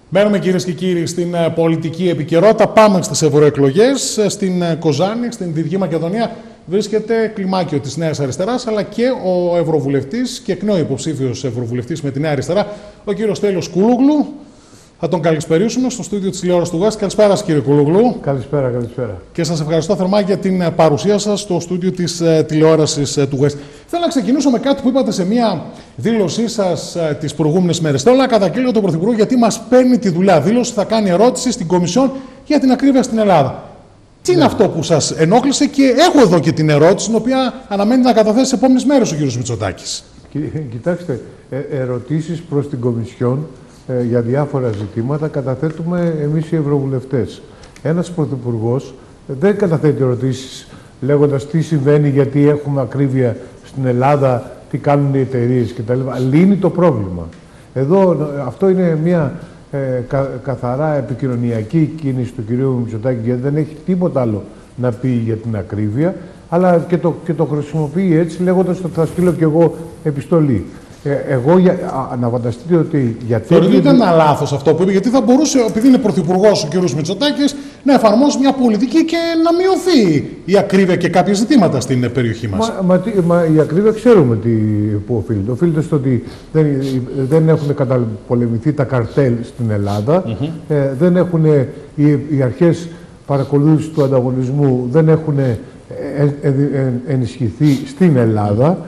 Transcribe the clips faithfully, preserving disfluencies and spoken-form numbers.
Μένουμε κυρίες και κύριοι στην πολιτική επικαιρότητα. Πάμε στις ευρωεκλογές. Στην Κοζάνη, στην Δυτική Μακεδονία, βρίσκεται κλιμάκιο της Νέας Αριστεράς, αλλά και ο Ευρωβουλευτής και εκ νέου υποψήφιος Ευρωβουλευτής με τη Νέα Αριστερά, ο κύριος Στέλιος Κούλογλου. Θα τον καλησπερίσουμε στο στούντιο της τηλεόρασης του ΓΑΣ. Καλησπέρα σας, κύριε Κούλογλου. Καλησπέρα, καλησπέρα. Και σας ευχαριστώ θερμά για την παρουσία σας στο στούντιο της τηλεόρασης του ΓΑΣ. Θέλω να ξεκινήσω με κάτι που είπατε σε μια δήλωσή σας τις προηγούμενες μέρες. Θέλω να καταγγείλω τον Πρωθυπουργό γιατί μας παίρνει τη δουλειά. Δήλωση θα κάνει ερώτηση στην Κομισιόν για την ακρίβεια στην Ελλάδα. Τι ναι. είναι αυτό που σας ενόχλησε, και έχω εδώ και την ερώτηση, την οποία αναμένει να καταθέσει τις επόμενες μέρες ο κ. Μητσοτάκης. Κοιτάξτε, ε, ερωτήσεις προς την Κομισιόν ε, για διάφορα ζητήματα καταθέτουμε εμείς οι Ευρωβουλευτές. Ένας Πρωθυπουργός δεν καταθέτει ερωτήσεις λέγοντας τι συμβαίνει, γιατί έχουμε ακρίβεια στην Ελλάδα, τι κάνουν οι εταιρείες κτλ. Λύνει το πρόβλημα. Εδώ αυτό είναι μια ε, κα, καθαρά επικοινωνιακή κίνηση του κυρίου Μητσοτάκη, γιατί δεν έχει τίποτα άλλο να πει για την ακρίβεια, αλλά και το, και το χρησιμοποιεί έτσι, λέγοντας ότι θα στείλω κι εγώ επιστολή. Ε, εγώ, για, α, να φανταστείτε ότι για τέτοια... Θεωρείτε ότι ήταν λάθος αυτό που είπε, γιατί θα μπορούσε, επειδή είναι πρωθυπουργός ο κ. Μητσοτάκης, να εφαρμόσει μια πολιτική και να μειωθεί η ακρίβεια και κάποια ζητήματα στην περιοχή μας. Μα, μα, μα η ακρίβεια ξέρουμε τι, που οφείλεται. Οφείλεται στο ότι δεν, δεν έχουν καταπολεμηθεί τα καρτέλ στην Ελλάδα, mm-hmm. ε, δεν έχουν, οι, οι αρχές παρακολούθησης του ανταγωνισμού δεν έχουν ε, ε, ε, ενισχυθεί στην Ελλάδα.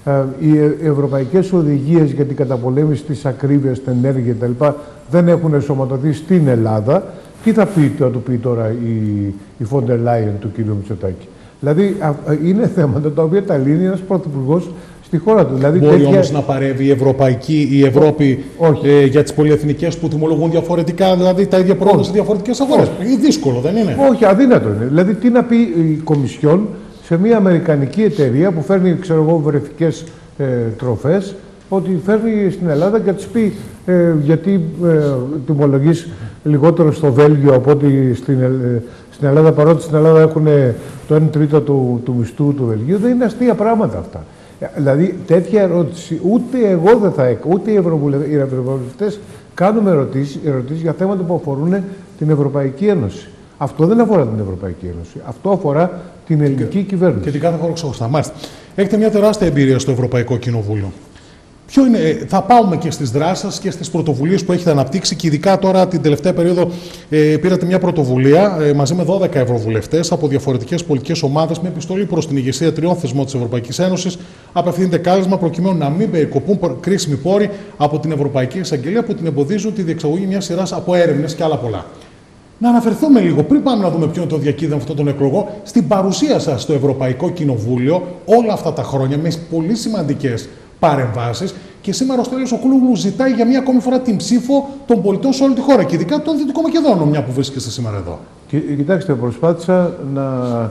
Οι ευρωπαϊκές οδηγίες για την καταπολέμηση της ακρίβειας στην ενέργεια κτλ. Δεν έχουν ενσωματωθεί στην Ελλάδα. Τι θα πει, θα του πει τώρα η, η Φόντερ Λάιεν του κ. Μητσοτάκη? Δηλαδή, α, είναι θέματα τα οποία τα λύνει ένας πρωθυπουργός στη χώρα του. Δηλαδή, μπορεί τέτοια... όμως να παρεύει η Ευρωπαϊκή, η Ευρώπη ε, για τις πολυεθνικές που τιμολογούν διαφορετικά, δηλαδή τα ίδια προϊόντα σε διαφορετικές αγορές? Είναι δύσκολο, δεν είναι? Όχι, αδύνατο είναι. Δηλαδή, τι να πει η Κομισιόν σε μια αμερικανική εταιρεία που φέρνει, ξέρω εγώ, βρεφικές ε, τροφές, ότι φέρνει στην Ελλάδα και της πει ε, γιατί ε, τιμολογείς λιγότερο στο Βέλγιο από ότι στην, ε, στην Ελλάδα, παρότι στην Ελλάδα έχουν το ένα τρίτο του, του μισθού του Βελγίου. Δεν είναι αστεία πράγματα αυτά. Δηλαδή, τέτοια ερώτηση ούτε εγώ δεν θα έκανα, ούτε οι ευρωβουλευτές κάνουμε ερωτήσεις, ερωτήσεις για θέματα που αφορούν την Ευρωπαϊκή Ένωση. Αυτό δεν αφορά την Ευρωπαϊκή Ένωση. Αυτό αφορά την ελληνική και, κυβέρνηση. Και την κάθε χώρα ξεχωριστά. Μάλιστα. Έχετε μια τεράστια εμπειρία στο Ευρωπαϊκό Κοινοβούλιο. Ποιο είναι, θα πάμε και στις δράσεις σας και στις πρωτοβουλίες που έχετε αναπτύξει, και ειδικά τώρα την τελευταία περίοδο ε, πήρατε μια πρωτοβουλία ε, μαζί με δώδεκα ευρωβουλευτές από διαφορετικές πολιτικές ομάδες, με επιστολή προς την ηγεσία τριών θεσμών της Ευρωπαϊκής Ένωσης. Απευθύνεται κάλεσμα προκειμένου να μην περικοπούν κρίσιμοι πόροι από την Ευρωπαϊκή Εισαγγελία που την εμποδίζουν τη διεξαγωγή μιας σειράς από έρευνες και άλλα πολλά. Να αναφερθούμε λίγο, πριν πάμε να δούμε ποιο είναι το διακύβευμα αυτών των εκλογών, στην παρουσία σας στο Ευρωπαϊκό Κοινοβούλιο όλα αυτά τα χρόνια με πολύ σημαντικές παρεμβάσεις. Και σήμερα ο Στέλιος Κούλογλου ζητάει για μία ακόμη φορά την ψήφο των πολιτών σε όλη τη χώρα, και ειδικά των Δυτικών Μακεδόνων, μια που βρίσκεστε σήμερα εδώ. Κοιτάξτε, προσπάθησα να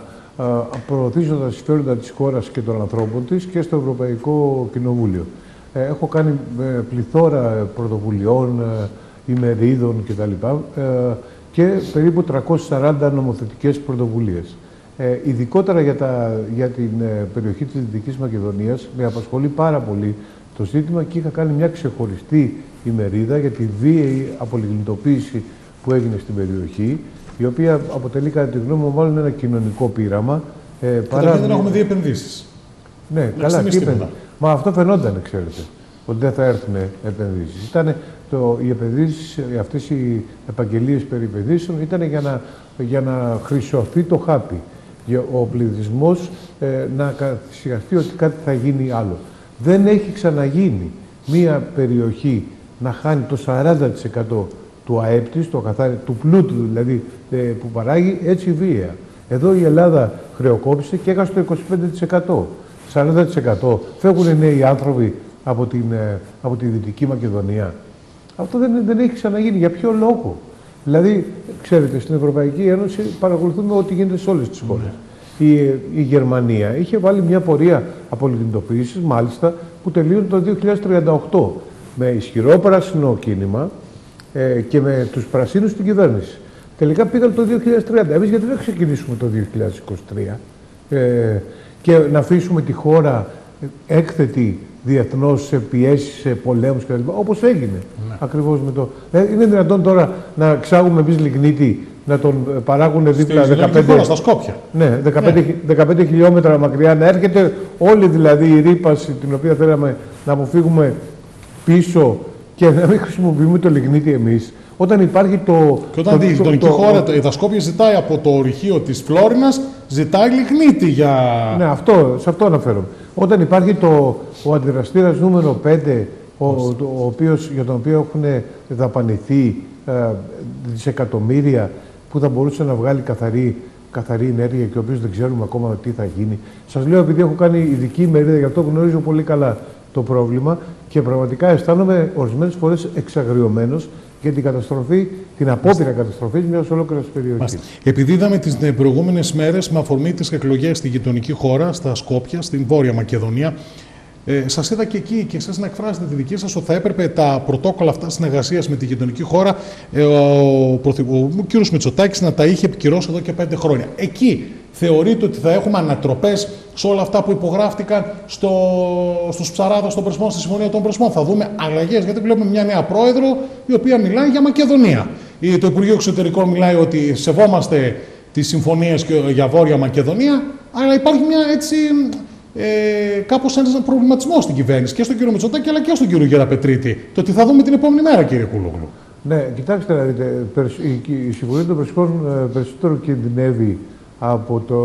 προωθήσω τα συμφέροντα της χώρας και των ανθρώπων της και στο Ευρωπαϊκό Κοινοβούλιο. Έχω κάνει πληθώρα πρωτοβουλειών, ημερίδων κτλ. Και περίπου τριακόσιες σαράντα νομοθετικές πρωτοβουλίες. Ε, ειδικότερα για, τα, για την ε, περιοχή της Δυτικής Μακεδονίας με απασχολεί πάρα πολύ το ζήτημα, και είχα κάνει μια ξεχωριστή ημερίδα για τη βίαιη απολιγνητοποίηση που έγινε στην περιοχή, η οποία αποτελεί κατά τη γνώμη μου μάλλον ένα κοινωνικό πείραμα. Ε, παρά... δεν έχουμε δει επενδύσεις. Ναι, να καλά, τι επενδύσεις. Μα αυτό φαινόταν, ξέρετε, ότι δεν θα έρθουν επενδύσεις. Ήτανε το, οι επενδύσεις, αυτές οι επαγγελίες περί επενδύσεων ήταν για να, για να χρυσωθεί το χάπι. Για ο πληθυσμός ε, να καθησυχαστεί ότι κάτι θα γίνει άλλο. Δεν έχει ξαναγίνει μία περιοχή να χάνει το σαράντα τοις εκατό του ΑΕΠ της, το καθάρι, του πλούτου δηλαδή ε, που παράγει, έτσι βία. Εδώ η Ελλάδα χρεοκόπησε και έχασε το είκοσι πέντε τοις εκατό. σαράντα τοις εκατό φεύγουν οι νέοι άνθρωποι από, την, από τη Δυτική Μακεδονία. Αυτό δεν, δεν έχει ξαναγίνει. Για ποιο λόγο? Δηλαδή, ξέρετε, στην Ευρωπαϊκή Ένωση παρακολουθούμε ό,τι γίνεται σε όλες τις χώρες. Mm. Η, η Γερμανία είχε βάλει μια πορεία απολιγνητοποίησης, μάλιστα, που τελείωνε το δύο χιλιάδες τριάντα οκτώ. Με ισχυρό πράσινο κίνημα ε, και με τους πρασίνους στην κυβέρνηση. Τελικά πήγαν το δύο χιλιάδες τριάντα. Εμείς γιατί δεν ξεκινήσουμε το δύο χιλιάδες είκοσι τρία ε, και να αφήσουμε τη χώρα έκθετη διεθνώς σε πιέσεις, σε πολέμους κλπ. Όπως έγινε. Ναι. Ακριβώς με το. Είναι δυνατόν τώρα να ξάγουμε εμείς λιγνίτη, να τον παράγουν δίπλα δεκαπέντε, χώρα, στα Σκόπια. Ναι, δεκαπέντε, ναι. δεκαπέντε χιλιόμετρα μακριά, να έρχεται όλη δηλαδή η ρύπαση την οποία θέλαμε να αποφύγουμε πίσω και να μην χρησιμοποιούμε το λιγνίτη εμείς. Όταν υπάρχει το. Και όταν το, η γειτονική το, χώρα, το, η Δασκόπια ζητάει από το ορυχείο της Φλόρινας, ζητάει λιγνίτη για. Ναι, αυτό, σε αυτό αναφέρομαι. Όταν υπάρχει το, ο αντιδραστήρας νούμερο πέντε, ο, ο, ο οποίος, για τον οποίο έχουν δαπανηθεί ε, δισεκατομμύρια που θα μπορούσε να βγάλει καθαρή, καθαρή ενέργεια και ο οποίος δεν ξέρουμε ακόμα τι θα γίνει. Σας λέω επειδή έχω κάνει ειδική μερίδα, γι' αυτό γνωρίζω πολύ καλά το πρόβλημα και πραγματικά αισθάνομαι ορισμένες φορές εξαγριωμένος για την καταστροφή, την απόπειρα καταστροφής μιας ολόκληρης περιοχής. Επειδή είδαμε τις προηγούμενες μέρες με αφορμή τις εκλογές στη γειτονική χώρα, στα Σκόπια, στην Βόρεια Μακεδονία, ε, σας είδα και εκεί και εσείς να εκφράσετε τη δική σας ότι θα έπρεπε τα πρωτόκολλα αυτά συνεργασίας με τη γειτονική χώρα ε, ο, ο, ο κ. Μητσοτάκης να τα είχε επικυρώσει εδώ και πέντε χρόνια. Εκεί θεωρείτε ότι θα έχουμε ανατροπές σε όλα αυτά που υπογράφτηκαν στο, στους ψαράδες των Πρεσπών, στη Συμφωνία των Πρεσπών? Θα δούμε αλλαγές, γιατί βλέπουμε μια νέα πρόεδρο η οποία μιλάει για Μακεδονία. Το Υπουργείο Εξωτερικών μιλάει ότι σεβόμαστε τις συμφωνίες για Βόρεια Μακεδονία, αλλά υπάρχει μια έτσι ε, κάπως ένας προβληματισμός στην κυβέρνηση και στον κύριο Μητσοτάκη αλλά και στον κύριο Γεραπετρίτη. Το τι θα δούμε την επόμενη μέρα, κύριε Κούλογλου. Ναι, κοιτάξτε να δείτε, η Συμφωνία των Πρεσπών περισσότερο κινδυνεύει από, το,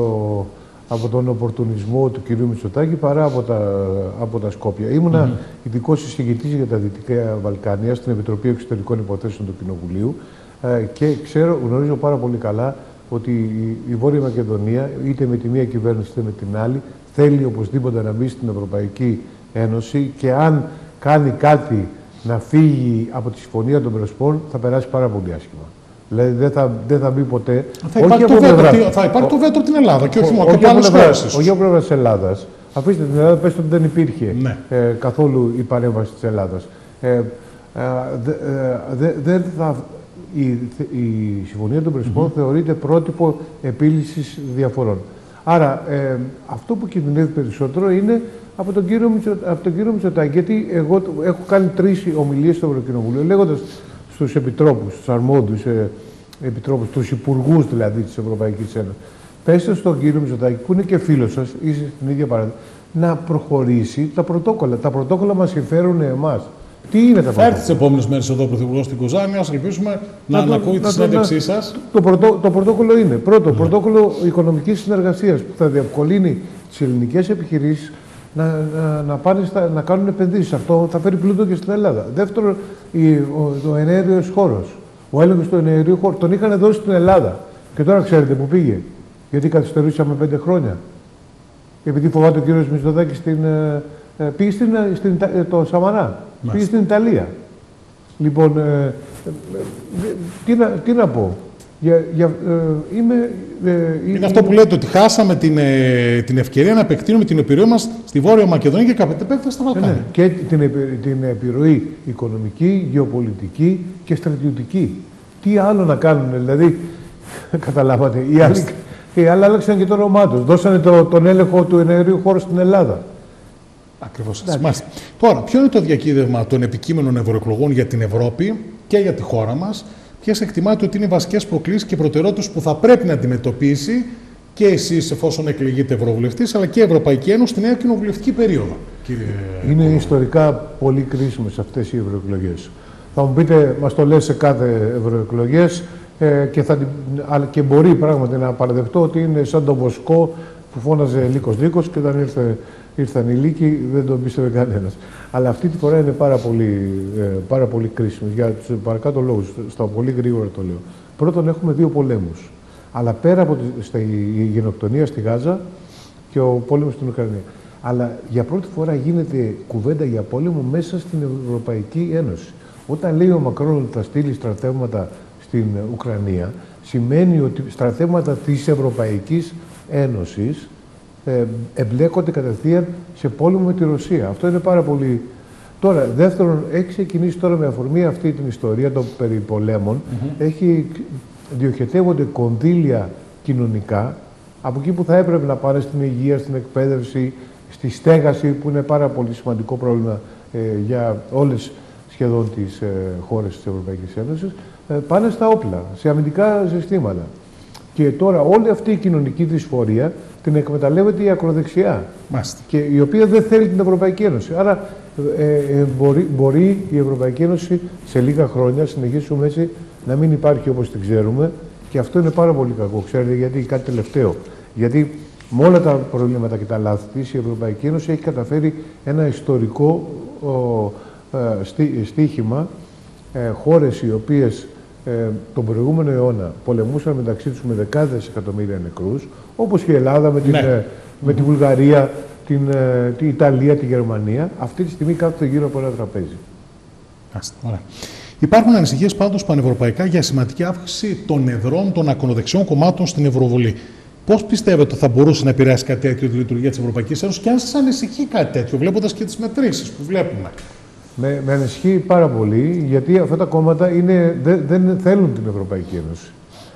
από τον οπορτουνισμό του κυρίου Μητσοτάκη παρά από τα, από τα Σκόπια. Ήμουνα mm-hmm. ειδικός εισηγητής για τα Δυτικά Βαλκάνια στην Επιτροπή Εξωτερικών Υποθέσεων του Κοινοβουλίου ε, και ξέρω, γνωρίζω πάρα πολύ καλά ότι η, η Βόρεια Μακεδονία, είτε με τη μία κυβέρνηση είτε με την άλλη, θέλει οπωσδήποτε να μπει στην Ευρωπαϊκή Ένωση και αν κάνει κάτι να φύγει από τη Συμφωνία των Πρεσπών θα περάσει πάρα πολύ άσχημα. Δηλαδή δεν θα, δεν θα μπει ποτέ. Θα υπάρχει, το βέτο, πλευρά... θα υπάρχει το βέτο την Ελλάδα και όχι μόνο από άλλες χώρες. Όχι από πλευρά της Ελλάδας. Αφήστε την Ελλάδα, πέστε ότι δεν υπήρχε ναι. ε, καθόλου η παρέμβαση της Ελλάδας. Ε, ε, δε, ε, δε, θα, η, η Συμφωνία των Πρεσπών mm-hmm. θεωρείται πρότυπο επίλυσης διαφορών. Άρα ε, αυτό που κινδυνεύει περισσότερο είναι από τον κύριο, Μητσο, από τον κύριο Μητσοτάκη. Γιατί εγώ έχω κάνει τρεις ομιλίες στο Ευρωκοινοβούλιο λέγοντας στους επιτρόπους, στους αρμόδιους ε, επιτρόπους, στους υπουργούς δηλαδή της Ευρωπαϊκής Ένωσης. Πέστε στον κύριο Μητσοτάκη, που είναι και φίλος σας, είστε στην ίδια παράδειγμα, να προχωρήσει τα πρωτόκολλα. Τα πρωτόκολλα μας συμφέρουν εμάς. Τι είναι τα πρωτόκολλα? Θα έρθει τις επόμενες μέρες εδώ ο Πρωθυπουργός στην Κοζάνη, ας ελπίσουμε να, να ακούει τη συνέντευξή σας. Το, πρωτό, το πρωτόκολλο είναι πρώτο, ναι. πρωτόκολλο οικονομικής συνεργασίας που θα διευκολύνει τις ελληνικές επιχειρήσεις να, να, να, πάνε στα, να κάνουν επενδύσεις. Αυτό θα φέρει πλούτο και στην Ελλάδα. Δεύτερον, η, ο, ο εναέριος χώρος. Ο έλεγχος του εναερίου χώρου τον είχαν δώσει στην Ελλάδα. Και τώρα ξέρετε που πήγε. Γιατί καθυστερούσαμε πέντε χρόνια. Επειδή φοβάται ο κύριος Μητσοτάκης στην, ε, πήγε στην, στην, ε, το Σαμαρά. Μάλιστα. Πήγε στην Ιταλία. Λοιπόν, ε, ε, ε, τι, να, τι να πω. Για, για, ε, είμαι, ε, είναι ε, αυτό που λέτε ότι χάσαμε την, ε, την ευκαιρία να επεκτείνουμε την επιρροή μας στη Βόρεια Μακεδονία και κατ' στα Βαλκάνια. Ναι, και την, την επιρροή οικονομική, γεωπολιτική και στρατιωτική. Τι άλλο να κάνουν, δηλαδή, καταλάβατε, οι άλλοι, οι άλλοι άλλαξαν και το όνομά τους. Δώσανε το, τον έλεγχο του εναερίου χώρου στην Ελλάδα. Ακριβώς. Τώρα, ποιο είναι το διακύβευμα των επικείμενων ευρωεκλογών για την Ευρώπη και για τη χώρα μας? Ποιες εκτιμάτε ότι είναι οι βασικές προκλήσεις και προτεραιότητες που θα πρέπει να αντιμετωπίσει και εσείς, εφόσον εκλεγείτε ευρωβουλευτής, αλλά και η Ευρωπαϊκή Ένωση στη νέα κοινοβουλευτική περίοδο? Κύριε είναι Πόλο. Ιστορικά πολύ κρίσιμες αυτές οι ευρωεκλογές. Θα μου πείτε, μας το λέει σε κάθε ευρωεκλογές ε, και, και μπορεί πράγματι να παραδεχτώ ότι είναι σαν τον Βοσκό που φώναζε Λύκος Λύκος και όταν ήρθε, ήρθαν οι Λύκοι δεν τον πίστευε κανένας. Αλλά αυτή τη φορά είναι πάρα πολύ, ε, πάρα πολύ κρίσιμη για τους παρακάτω λόγους. Στα πολύ γρήγορα το λέω. Πρώτον, έχουμε δύο πολέμους. Αλλά πέρα από τη, στη, η γενοκτονία στη Γάζα και ο πόλεμος στην Ουκρανία. Αλλά για πρώτη φορά γίνεται κουβέντα για πόλεμο μέσα στην Ευρωπαϊκή Ένωση. Όταν λέει ο Μακρόν ότι θα στείλει στρατεύματα στην Ουκρανία, σημαίνει ότι στρατεύματα της Ευρωπαϊκής Ένωσης ε, εμπλέκονται κατευθείαν σε πόλεμο με τη Ρωσία. Αυτό είναι πάρα πολύ. Τώρα, δεύτερον, έχει ξεκινήσει τώρα με αφορμή αυτή την ιστορία των περί πολέμων, mm-hmm. έχει, διοχετεύονται κονδύλια κοινωνικά από εκεί που θα έπρεπε να πάνε στην υγεία, στην εκπαίδευση, στη στέγαση, που είναι πάρα πολύ σημαντικό πρόβλημα ε, για όλες σχεδόν τις ε, χώρες της Ευρωπαϊκής Ένωσης, ε, πάνε στα όπλα, σε αμυντικά συστήματα. Και τώρα όλη αυτή η κοινωνική δυσφορία την εκμεταλλεύεται η ακροδεξιά, Μάστε. και η οποία δεν θέλει την Ευρωπαϊκή Ένωση. Άρα ε, ε, μπορεί, μπορεί η Ευρωπαϊκή Ένωση σε λίγα χρόνια, συνεχίσουμε έτσι, να μην υπάρχει όπως την ξέρουμε, και αυτό είναι πάρα πολύ κακό. Ξέρετε γιατί? Κάτι τελευταίο. Γιατί με όλα τα προβλήματα και τα λάθη της, η Ευρωπαϊκή Ένωση έχει καταφέρει ένα ιστορικό ο, ε, στί, στίχημα, ε, χώρες οι οποίες ε, τον προηγούμενο αιώνα πολεμούσαν μεταξύ τους με δεκάδες εκατομμύρια νεκρούς, όπως η Ελλάδα με την, ναι. ε, με τη Βουλγαρία, την, ε, την Ιταλία, τη Γερμανία, αυτή τη στιγμή κάθονται γύρω από ένα τραπέζι. Ωραία. Υπάρχουν ανησυχίες πάντως πανευρωπαϊκά για σημαντική αύξηση των εδρών των ακροδεξιών κομμάτων στην Ευρωβουλή. Πώς πιστεύετε θα μπορούσε να επηρεάσει κάτι τέτοιο τη λειτουργία της Ευρωπαϊκής Ένωσης, και αν σας ανησυχεί κάτι τέτοιο, βλέποντας και τις μετρήσεις που βλέπουμε? Με, με ανησυχεί πάρα πολύ, γιατί αυτά τα κόμματα είναι, δεν, δεν θέλουν την Ευρωπαϊκή Ένωση.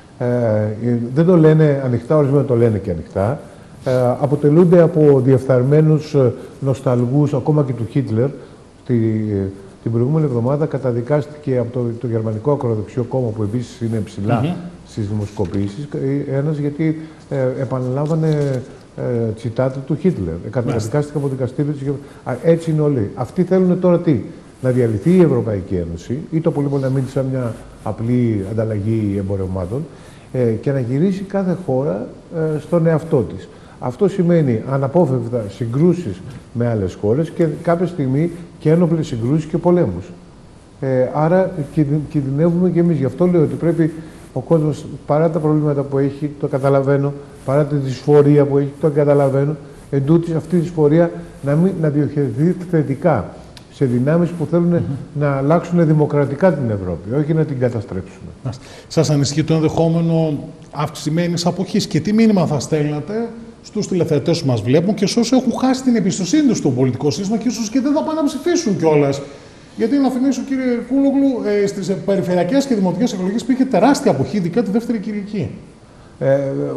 Ε, δεν το λένε ανοιχτά, ορισμένα το λένε και ανοιχτά. Ε, αποτελούνται από διεφθαρμένους νοσταλγούς, ακόμα και του Χίτλερ. Τη, την προηγούμενη εβδομάδα καταδικάστηκε από το, το Γερμανικό Ακροδεξιό Κόμμα, που επίσης είναι ψηλά mm-hmm. στις δημοσκοπήσεις, ένας γιατί ε, επαναλάβανε ε, τσιτάτα του Χίτλερ. Καταδικάστηκε από δικαστήριο της Γερμανίας. Έτσι είναι όλοι. Αυτοί θέλουν τώρα τι? Να διαλυθεί η Ευρωπαϊκή Ένωση, ή το πολύ πολύ να μείνει σαν μια απλή ανταλλαγή εμπορευμάτων, ε, και να γυρίσει κάθε χώρα ε, στον εαυτό της. Αυτό σημαίνει αναπόφευκτα συγκρούσεις με άλλες χώρες και κάποια στιγμή και ένοπλες συγκρούσεις και πολέμους. Ε, άρα κινδυνεύουμε και εμείς. Γι' αυτό λέω ότι πρέπει ο κόσμος, παρά τα προβλήματα που έχει, το καταλαβαίνω, παρά τη δυσφορία που έχει, το καταλαβαίνω, εν τούτης αυτή η δυσφορία να, μην, να διοχετευτεί θετικά σε δυνάμεις που θέλουν mm-hmm. να αλλάξουν δημοκρατικά την Ευρώπη, όχι να την καταστρέψουν. Σας ανησυχεί το ενδεχόμενο αυξημένης αποχής, και τι μήνυμα θα στέλνατε στους τηλεθεατές που μας βλέπουν και σε όσους έχουν χάσει την εμπιστοσύνη τους στο πολιτικό σύστημα και ίσως και δεν θα πάνε να ψηφίσουν κιόλας? Γιατί να θυμίσω, κύριε Κούλογλου, ε, στις περιφερειακές και δημοτικές εκλογές υπήρχε τεράστια αποχή, ειδικά τη δεύτερη Κυριακή. Ε,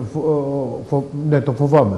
φο, φο, ναι, το φοβάμαι.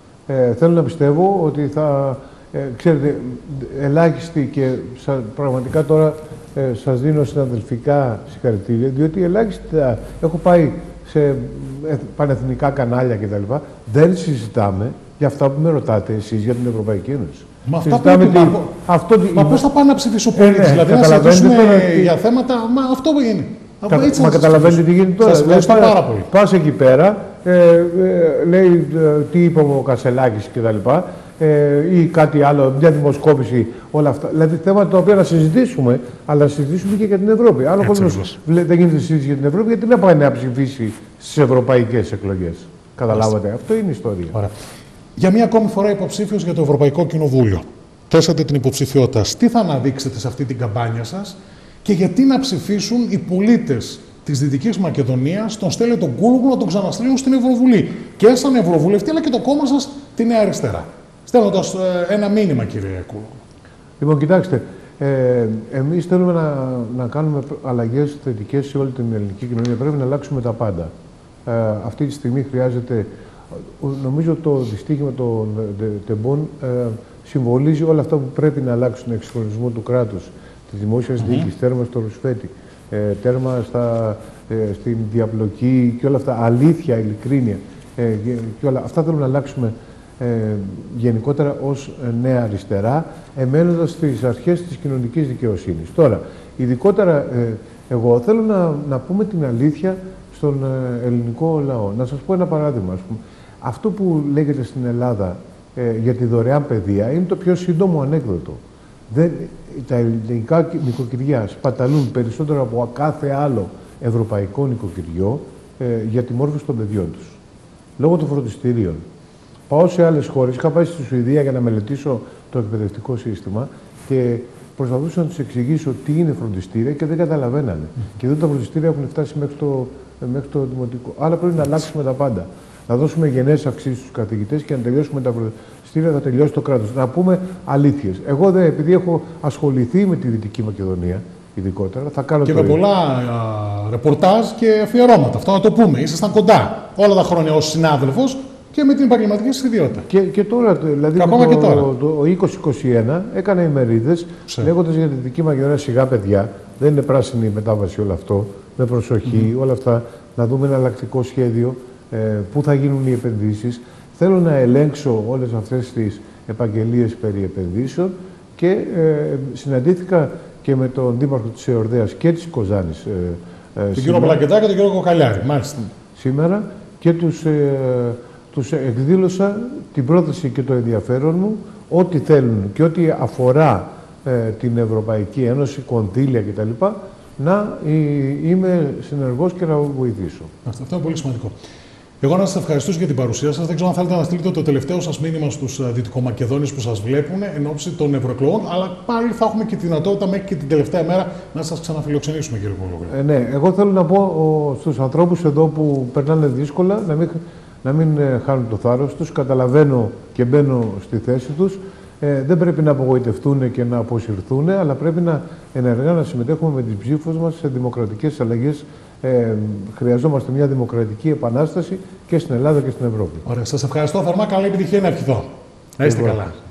Ε, θέλω να πιστεύω ότι θα... Ε, ξέρετε, ελάχιστοι, και σα, πραγματικά τώρα ε, σας δίνω συναδελφικά συγχαρητήρια, διότι ελάχιστα έχω πάει σε πανεθνικά κανάλια κτλ. Δεν συζητάμε για αυτά που με ρωτάτε εσείς για την Ευρωπαϊκή Ένωση. Μα αυτά πρέπει τι... να... αυτό... Μα πώς θα πάνε να ψηφίσουν πολίτες, ε, ναι, δηλαδή να συζητήσουμε τι... για θέματα, μα αυτό είναι. Κα... Έτσι μα καταλαβαίνετε τι γίνεται τώρα. Σας ευχαριστώ δηλαδή, πάρα πολύ. Πας εκεί πέρα, ε, ε, λέει ε, τι είπε ο Κασελάκης κτλ. Ε, ή κάτι άλλο, μια δημοσκόπηση, όλα αυτά. Δηλαδή θέματα τα οποία να συζητήσουμε, αλλά να συζητήσουμε και για την Ευρώπη. Αν ο κόσμος δεν γίνεται συζήτηση για την Ευρώπη, γιατί να πάει να ψηφίσει στις ευρωπαϊκές εκλογές? Καταλάβατε, αυτό είναι η ιστορία. Ωραία. Για μία ακόμη φορά υποψήφιος για το Ευρωπαϊκό Κοινοβούλιο. Θέσατε την υποψηφιότητα. Τι θα αναδείξετε σε αυτή την καμπάνια σας, και γιατί να ψηφίσουν οι πολίτες της Δυτικής Μακεδονίας τον Στέλιο τον Κούλογλου να τον ξαναστείλουν στην Ευρωβουλή? Και σαν Ευρωβουλευτή, αλλά και το κόμμα σας, τη Νέα Αριστερά. Στέλνοντας ε, ένα μήνυμα, κύριε Κούλογλου. Λοιπόν, κοιτάξτε, ε, εμείς θέλουμε να, να κάνουμε αλλαγές θετικές σε όλη την ελληνική κοινωνία. Πρέπει να αλλάξουμε τα πάντα. Ε, αυτή τη στιγμή χρειάζεται, νομίζω το δυστύχημα των τεμπών ε, συμβολίζει όλα αυτά που πρέπει να αλλάξουν, εξυγχρονισμό του κράτους, της δημόσιας mm-hmm. διοίκησης, τέρμα στο Ρουσφέτη, ε, τέρμα στα, ε, στην διαπλοκή και όλα αυτά, αλήθεια, ειλικρίνεια ε, και όλα αυτά θέλουμε να αλλάξουμε Ε, γενικότερα ως Νέα Αριστερά, εμένοντας στις αρχές της κοινωνικής δικαιοσύνης. Τώρα, ειδικότερα ε, εγώ θέλω να, να πούμε την αλήθεια στον ε, ελληνικό λαό. Να σας πω ένα παράδειγμα. Ας πούμε. Αυτό που λέγεται στην Ελλάδα ε, για τη δωρεάν παιδεία είναι το πιο σύντομο ανέκδοτο. Δεν, τα ελληνικά νοικοκυριά σπαταλούν περισσότερο από κάθε άλλο ευρωπαϊκό νοικοκυριό ε, για τη μόρφωση των παιδιών τους, λόγω των φροντιστηρίων. Πάω σε άλλες χώρες. Είχα πάει στη Σουηδία για να μελετήσω το εκπαιδευτικό σύστημα και προσπαθούσα να τους εξηγήσω τι είναι φροντιστήρια και δεν καταλαβαίνανε. Mm. Και εδώ τα φροντιστήρια έχουν φτάσει μέχρι το, μέχρι το δημοτικό. Άρα πρέπει να αλλάξουμε τα πάντα. Να δώσουμε γενναίες αυξήσεις στους καθηγητές και να τελειώσουμε τα φροντιστήρια, θα τελειώσει το κράτος. Να πούμε αλήθειες. Εγώ, δε, επειδή έχω ασχοληθεί με τη Δυτική Μακεδονία, ειδικότερα, θα κάνω και το με πολλά α, ρεπορτάζ και αφιερώματα. Αυτό να το πούμε. Ήσασταν κοντά όλα τα χρόνια ως συνάδελφος. και με την επαγγελματική σας ιδιότητα. Και, και τώρα, δηλαδή, ακόμα το, και τώρα. Το, το είκοσι είκοσι ένα έκανα ημερίδες λέγοντας για τη Δυτική Μακεδονία, σιγά παιδιά, δεν είναι πράσινη η μετάβαση όλο αυτό, με προσοχή, mm. όλα αυτά, να δούμε ένα αλλακτικό σχέδιο, ε, πού θα γίνουν οι επενδύσεις. Θέλω να ελέγξω όλες αυτές τις επαγγελίες περί επενδύσεων και ε, συναντήθηκα και με τον Δήμαρχο της Εορδαίας και της Κοζάνης. Ε, ε, τον κύριο Πλακετά και τον κύριο Κοκαλιάρη, μάλιστα. Σήμερα και τους, ε, τους εκδήλωσα την πρόθεση και το ενδιαφέρον μου, ό,τι θέλουν και ό,τι αφορά ε, την Ευρωπαϊκή Ένωση, κονδύλια κτλ. Να ε, είμαι συνεργός και να βοηθήσω. Αυτό είναι πολύ σημαντικό. Εγώ να σας ευχαριστήσω για την παρουσία σας. Δεν ξέρω αν θέλετε να στείλετε το τελευταίο σας μήνυμα στους Δυτικομακεδόνες που σας βλέπουν εν ώψη των ευρωεκλογών, αλλά πάλι θα έχουμε και τη δυνατότητα μέχρι και την τελευταία μέρα να σας ξαναφιλοξενήσουμε, κύριε Κολόγλου. Ε, ναι, εγώ θέλω να πω ο, στους ανθρώπους εδώ που περνάνε δύσκολα να μην, να μην ε, χάνουν το θάρρος τους. Καταλαβαίνω και μπαίνω στη θέση τους. Ε, δεν πρέπει να απογοητευτούν και να αποσυρθούν, αλλά πρέπει να ενεργά να συμμετέχουμε με τις ψήφους μας σε δημοκρατικές αλλαγές. Ε, χρειαζόμαστε μια δημοκρατική επανάσταση και στην Ελλάδα και στην Ευρώπη. Ωραία, σας ευχαριστώ θερμά. Καλή επιτυχία να ευχηθώ. Να είστε καλά.